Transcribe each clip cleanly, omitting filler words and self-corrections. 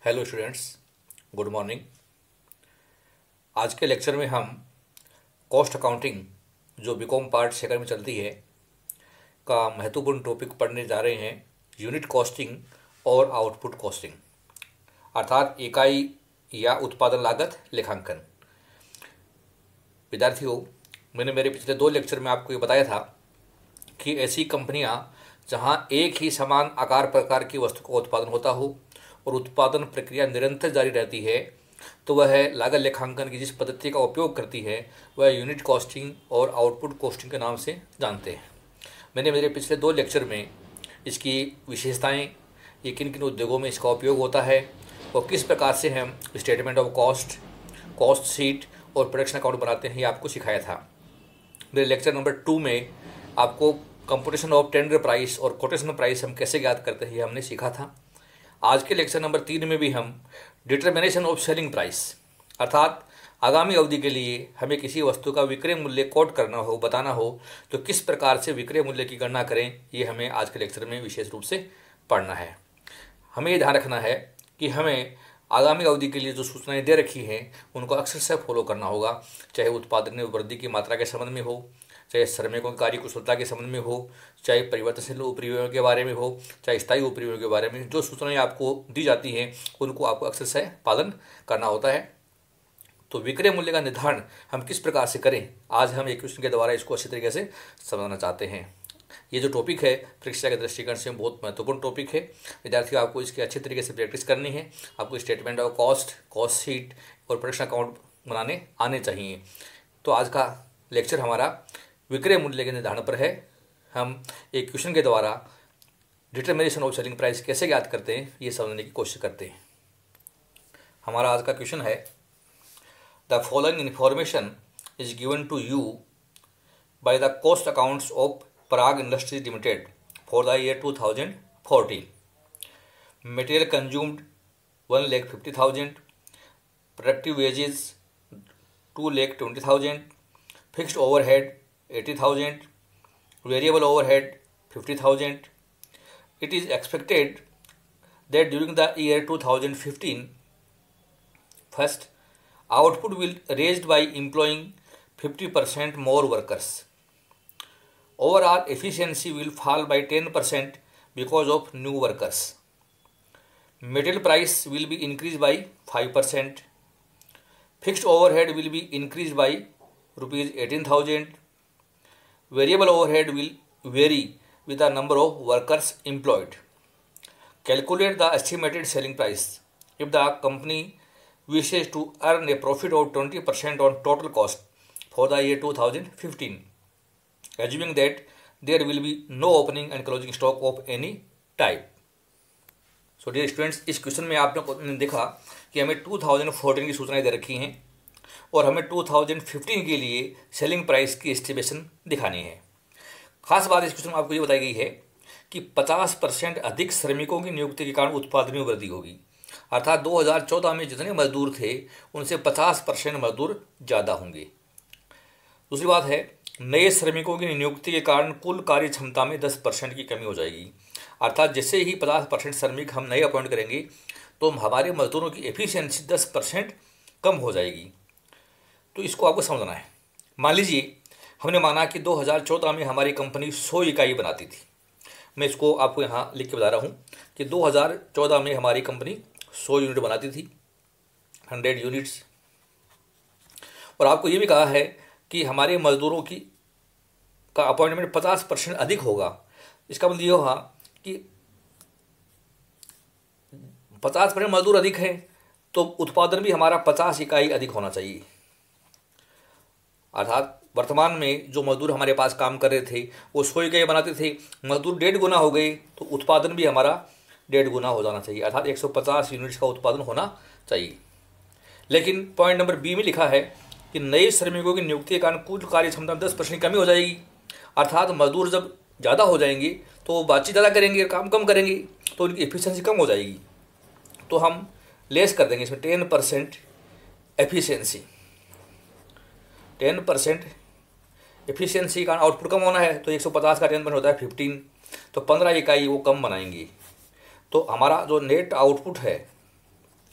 Hello students, good morning. आज के lecture में हम कॉस्ट अकाउंटिंग जो बीकॉम पार्ट सेकंड में चलती है का महत्वपूर्ण टॉपिक पढ़ने जा रहे हैं। यूनिट कॉस्टिंग और आउटपुट कॉस्टिंग अर्थात इकाई या उत्पादन लागत लेखांकन। विद्यार्थियों, मैंने मेरे पिछले 2 लेक्चर में आपको ये बताया था कि ऐसी कंपनियां जहां एक ही समान आकार प्रकार की वस्तु का उत्पादन होता हो और उत्पादन प्रक्रिया निरंतर जारी रहती है तो वह लागत लेखांकन की जिस पद्धति का उपयोग करती है वह यूनिट कॉस्टिंग और आउटपुट कॉस्टिंग के नाम से जानते हैं। मैंने मेरे पिछले 2 लेक्चर में इसकी विशेषताएं, ये किन किन उद्योगों में इसका उपयोग होता है और किस प्रकार से हम statement of cost, cost sheet और प्रोडक्शन अकाउंट बनाते हैं, ये आपको सिखाया था। मेरे लेक्चर नंबर 2 में आपको कंप्यूटेशन ऑफ टेंडर प्राइस और कोटेशन प्राइस हम कैसे ज्ञात करते हैं ये हमने सीखा था। आज के लेक्चर नंबर 3 में भी हम डिटर्मिनेशन ऑफ सेलिंग प्राइस अर्थात आगामी अवधि के लिए हमें किसी वस्तु का विक्रय मूल्य कोट करना हो, बताना हो तो किस प्रकार से विक्रय मूल्य की गणना करें, ये हमें आज के लेक्चर में विशेष रूप से पढ़ना है। हमें ये ध्यान रखना है कि हमें आगामी अवधि के लिए जो सूचनाएं दे रखी हैं उनको अक्सर से फॉलो करना होगा, चाहे उत्पादन में वृद्धि की मात्रा के संबंध में हो, चाहे श्रमिकों की कार्य कुशलता के संबंध में हो, चाहे परिवर्तनशील उपरिव्ययों के बारे में हो, चाहे स्थायी उपरिव्ययों के बारे में। जो सूचनाएं आपको दी जाती हैं उनको आपको अक्सर से पालन करना होता है। तो विक्रय मूल्य का निर्धारण हम किस प्रकार से करें, आज हम एक क्वेश्चन के द्वारा इसको अच्छी तरीके से समझना चाहते हैं। ये जो टॉपिक है परीक्षा के दृष्टिकोण से बहुत महत्वपूर्ण टॉपिक है। विद्यार्थियों, आपको इसकी अच्छे तरीके से प्रैक्टिस करनी है। आपको statement of cost, cost sheet और प्रोडक्शन अकाउंट बनाने आने चाहिए। तो आज का लेक्चर हमारा विक्रय मूल्य के निर्धारण पर है। हम एक क्वेश्चन के द्वारा डिटर्मिनेशन ऑफ सेलिंग प्राइस कैसे ज्ञात करते हैं ये समझने की कोशिश करते हैं। हमारा आज का क्वेश्चन है, the following information is given to you by the cost accounts of Parag Industries Limited for the year 2014। Material consumed 1,50,000, productive wages 2,20,000, fixed overhead 80,000, variable overhead 50,000. It is expected that during the year 2015, first, output will raised by employing 50% more workers. Overall efficiency will fall by 10% because of new workers. Material price will be increased by 5%. Fixed overhead will be increased by rupees 18,000. Variable overhead will vary with the number of workers employed. Calculate the estimated selling price if the company wishes to earn a profit of 20% on total cost for the year 2015, assuming that there will be no opening and closing stock of any type. So dear students, इस question में आपने देखा कि हमें 2014 की सूचनाएं दे रखी हैं और हमें 2015 के लिए सेलिंग प्राइस की एस्टिमेशन दिखानी है। खास बात इस क्वेश्चन में आपको ये बताई गई है कि 50% अधिक श्रमिकों की नियुक्ति के कारण उत्पादन में वृद्धि होगी। अर्थात 2014 में जितने मजदूर थे उनसे 50% मजदूर ज़्यादा होंगे। दूसरी बात है, नए श्रमिकों की नियुक्ति के कारण कुल कार्य क्षमता में 10% की कमी हो जाएगी। अर्थात जैसे ही 50% श्रमिक हम नए अपॉइंट करेंगे तो हमारे मजदूरों की एफिशिएंसी 10% कम हो जाएगी। तो इसको आपको समझना है। मान लीजिए हमने माना कि 2014 में हमारी कंपनी 100 इकाई बनाती थी। मैं इसको आपको यहाँ लिख के बता रहा हूँ कि 2014 में हमारी कंपनी 100 यूनिट बनाती थी, 100 यूनिट्स। और आपको ये भी कहा है कि हमारे मजदूरों की का अपॉइंटमेंट 50% अधिक होगा। इसका मतलब ये होगा कि 50% मजदूर अधिक हैं तो उत्पादन भी हमारा 50 इकाई अधिक होना चाहिए। अर्थात वर्तमान में जो मजदूर हमारे पास काम कर रहे थे वो 100 इकाई बनाते थे, मजदूर 1.5 गुना हो गए तो उत्पादन भी हमारा 1.5 गुना हो जाना चाहिए, अर्थात 150 यूनिट्स का उत्पादन होना चाहिए। लेकिन पॉइंट नंबर बी में लिखा है कि नए श्रमिकों की नियुक्ति के कारण कुल कार्य क्षमता में 10% कमी हो जाएगी। अर्थात मजदूर जब ज़्यादा हो जाएंगे तो वो बातचीत ज़्यादा करेंगे, काम कम करेंगे तो उनकी एफिशिएंसी कम हो जाएगी। तो हम लेस कर देंगे इसमें 10% एफिशिएंसी। 10% एफिशिएंसी का आउटपुट कम होना है तो 150 का 10% होता है 15, तो 15 इकाई वो कम बनाएंगी। तो हमारा जो नेट आउटपुट है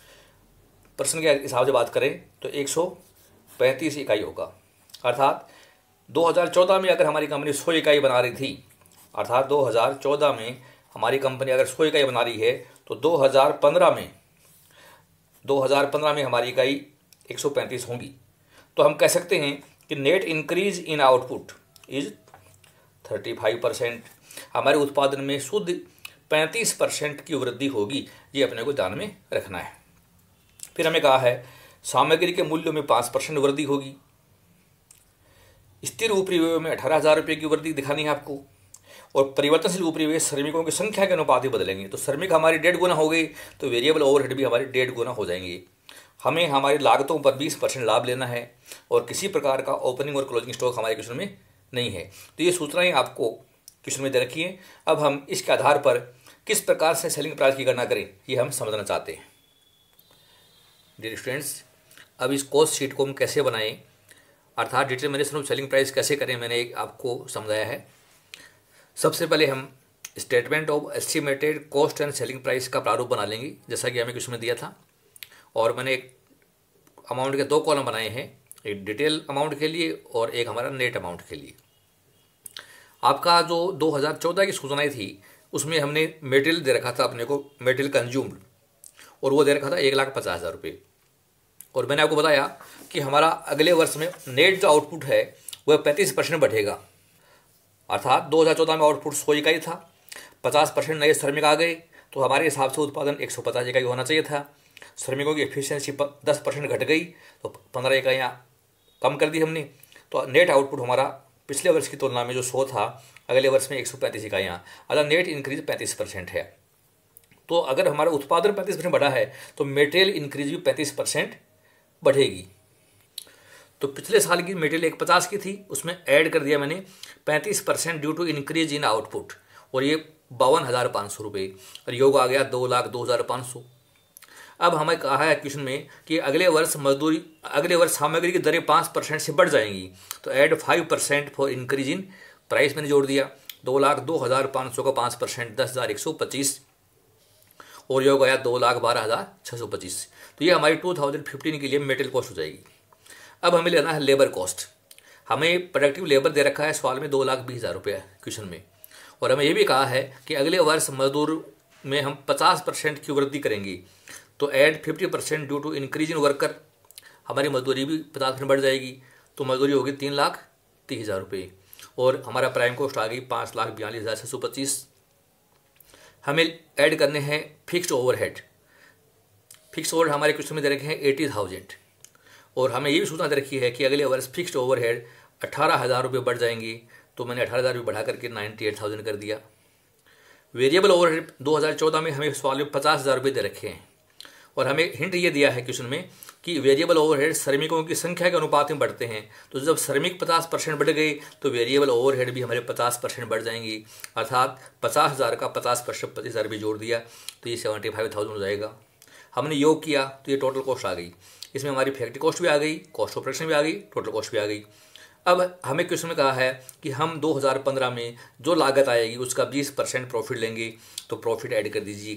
परसेंट के हिसाब से बात करें तो 135 इकाई होगा। अर्थात 2014 में अगर हमारी कंपनी 100 इकाई बना रही थी, अर्थात 2014 में हमारी कंपनी अगर 100 इकाई बना रही है तो 2015 में हमारी इकाई 135 होंगी। तो हम कह सकते हैं कि net increase in output is 35%। हमारे उत्पादन में शुद्ध 35% की वृद्धि होगी, ये अपने को ध्यान में रखना है। फिर हमें कहा है सामग्री के मूल्यों में 5% वृद्धि होगी। स्थिर उपरिव्यय में 18,000 रुपये की वृद्धि दिखानी है आपको, और परिवर्तनशील उपरिव्यय श्रमिकों की संख्या के अनुपात ही बदलेंगे। तो श्रमिक हमारी 1.5 गुना हो गई तो वेरिएबल ओवरहेड भी हमारे 1.5 गुना हो जाएंगे। हमें हमारी लागतों पर 20% लाभ लेना है, और किसी प्रकार का ओपनिंग और क्लोजिंग स्टॉक हमारे क्वेश्चन में नहीं है। तो ये सूचनाएं आपको क्वेश्चन में दे रखी है। अब हम इसके आधार पर किस प्रकार से सेलिंग प्राइस की गणना करें, ये हम समझना चाहते हैं। डियर स्टूडेंट्स, अब इस कॉस्ट शीट को हम कैसे बनाएं, अर्थात डिटरमिनेशन ऑफ सेलिंग प्राइस कैसे करें, मैंने एक आपको समझाया है। सबसे पहले हम statement of estimated cost and selling price का प्रारूप बना लेंगे, जैसा कि हमें क्वेश्चन में दिया था। और मैंने एक अमाउंट के 2 कॉलम बनाए हैं, एक डिटेल अमाउंट के लिए और एक हमारा नेट अमाउंट के लिए। आपका जो 2014 की सूचनाएं थी उसमें हमने मेटेरियल दे रखा था अपने को, मेटेरियल कंज्यूम्ड, और वो दे रखा था 1,50,000 रुपये। और मैंने आपको बताया कि हमारा अगले वर्ष में नेट जो आउटपुट है वह 35% बढ़ेगा। अर्थात 2014 में आउटपुट 100 इकाई था, 50% नए श्रमिक आ गए, तो हमारे हिसाब से उत्पादन 150 इकाई होना चाहिए था। श्रमिकों की एफिशिएंसी 10% घट गई तो 15 इकाइयाँ कम कर दी हमने। तो नेट आउटपुट हमारा पिछले वर्ष की तुलना में जो 100 था, अगले वर्ष में 135 इकाइयाँ, अगर नेट इंक्रीज 35% है। तो अगर हमारा उत्पादन 35% बढ़ा है तो मटेरियल इंक्रीज भी 35% बढ़ेगी। तो पिछले साल की मटेरियल 150 की थी, उसमें ऐड कर दिया मैंने 35% due to increase in output, और ये 52,500 रुपये, और योग आ गया 2,02,500। अब हमें कहा है क्वेश्चन में कि अगले वर्ष सामग्री की दरें 5% से बढ़ जाएंगी, तो add 5% for increase in price मैंने जोड़ दिया। 2,02,500 का 5% 10,125, और योग आया 2,12,625। तो ये हमारी 2015 के लिए मेटेरियल कॉस्ट हो जाएगी। अब हमें लेना है लेबर कॉस्ट। हमें प्रोडक्टिव लेबर दे रखा है सवाल में 2,20,000 रुपये क्वेश्चन में, और हमें ये भी कहा है कि अगले वर्ष मजदूर में हम 50% की वृद्धि करेंगे, तो add 50% due to increase in worker, हमारी मजदूरी भी 50% बढ़ जाएगी, तो मजदूरी होगी 3,30,000 रुपये, और हमारा प्राइम कॉस्ट आ गई 5,42,625। हमें ऐड करने हैं फिक्स्ड ओवरहेड। फिक्स्ड ओवरहेड हमारे क्वेश्चन में दे रखे हैं 80,000, और हमें ये भी सूचना दे रखी है कि अगले वर्ष फिक्स्ड ओवरहेड 18,000 रुपये बढ़ जाएंगे, तो मैंने 18,000 रुपये बढ़ा करके 98,000 कर दिया। वेरिएबल ओवरहेड 2014 में हमें सवाल में 50,000 रुपये दे रखे हैं, और हमें हिंट ये दिया है क्वेश्चन में कि वेरिएबल ओवरहेड श्रमिकों की संख्या के अनुपात में बढ़ते हैं, तो जब श्रमिक 50% बढ़ गए तो वेरिएबल ओवरहेड भी हमारे 50% बढ़ जाएंगी। अर्थात 50,000 का 50% 25,000 भी जोड़ दिया तो ये 75,000 हो जाएगा। हमने योग किया तो ये टोटल कॉस्ट आ गई, इसमें हमारी फैक्ट्री कॉस्ट भी आ गई, कॉस्ट ऑफ प्रोडक्शन भी आ गई, टोटल कॉस्ट भी आ गई। अब हमें क्वेश्चन में कहा है कि हम 2015 में जो लागत आएगी उसका 20% प्रॉफिट लेंगे, तो प्रॉफिट ऐड कर दीजिए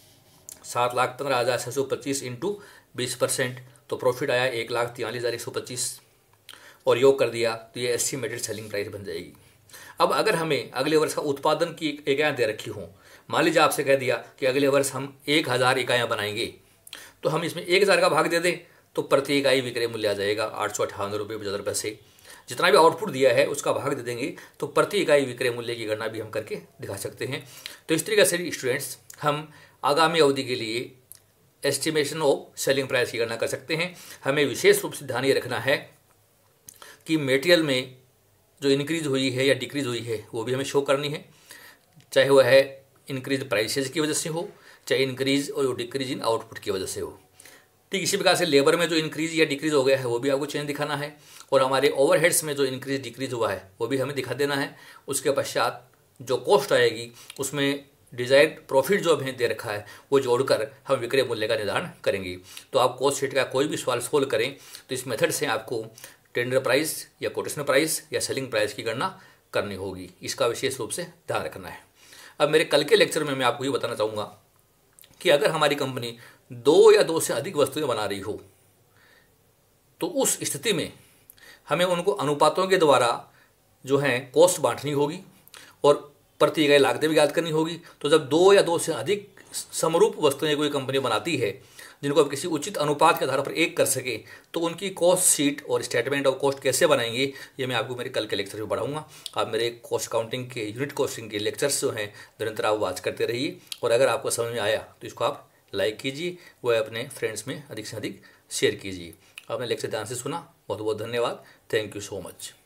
7,15,625 इंटू 20%, तो प्रॉफिट आया 1,43,125, और योग कर दिया तो ये एस्टिमेटेड सेलिंग प्राइस बन जाएगी। अब अगर हमें अगले वर्ष का उत्पादन की इकाइयाँ दे रखी हों, मान लीजिए आपसे कह दिया कि अगले वर्ष हम 1,000 इकाइयाँ बनाएंगे, तो हम इसमें 1,000 का भाग दे दें तो प्रति इकाई विक्रय मूल्य आ जाएगा 858 रुपये 75 पैसे। जितना भी आउटपुट दिया है उसका भाग दे देंगे तो प्रति इकाई विक्रय मूल्य की गणना भी हम करके दिखा सकते हैं। तो इस तरीके से स्टूडेंट्स हम आगामी अवधि के लिए एस्टिमेशन ऑफ सेलिंग प्राइस की गणना कर सकते हैं। हमें विशेष रूप से ध्यान ये रखना है कि मटेरियल में जो इंक्रीज हुई है या डिक्रीज हुई है वो भी हमें शो करनी है, चाहे वह है इंक्रीज प्राइसेज की वजह से हो, चाहे इंक्रीज और डिक्रीज इन आउटपुट की वजह से हो। ठीक इसी प्रकार से लेबर में जो इंक्रीज या डिक्रीज हो गया है वो भी आपको चेंज दिखाना है, और हमारे ओवरहेड्स में जो इंक्रीज डिक्रीज हुआ है वो भी हमें दिखा देना है। उसके पश्चात जो कॉस्ट आएगी उसमें डिजायर्ड प्रॉफिट जो हमें दे रखा है वो जोड़कर हम विक्रय मूल्य का निर्धारण करेंगे। तो आप कॉस्ट शीट का कोई भी सवाल सोल्व करें तो इस मेथड से आपको टेंडर प्राइस या कोटेशन प्राइस या सेलिंग प्राइस की गणना करनी होगी, इसका विशेष रूप से ध्यान रखना है। अब मेरे कल के लेक्चर में मैं आपको ये बताना चाहूँगा कि अगर हमारी कंपनी दो या दो से अधिक वस्तुएं बना रही हो, तो उस स्थिति में हमें उनको अनुपातों के द्वारा जो है कॉस्ट बांटनी होगी और प्रति इकाई लागतें भी याद करनी होगी। तो जब दो या दो से अधिक समरूप वस्तुएं कोई कंपनी बनाती है जिनको अब किसी उचित अनुपात के आधार पर एक कर सके, तो उनकी कॉस्ट शीट और स्टेटमेंट ऑफ कॉस्ट कैसे बनाएंगे, ये मैं आपको मेरे कल के लेक्चर में पढ़ाऊंगा। आप मेरे कॉस्ट अकाउंटिंग के यूनिट कॉस्टिंग के लेक्चर्स जो हैं निरंतर आप वॉच करते रहिए, और अगर आपको समझ में आया तो इसको आप लाइक कीजिए, वह अपने फ्रेंड्स में अधिक से अधिक शेयर कीजिए। आपने लेक्चर ध्यान से सुना, बहुत बहुत धन्यवाद। Thank you so much.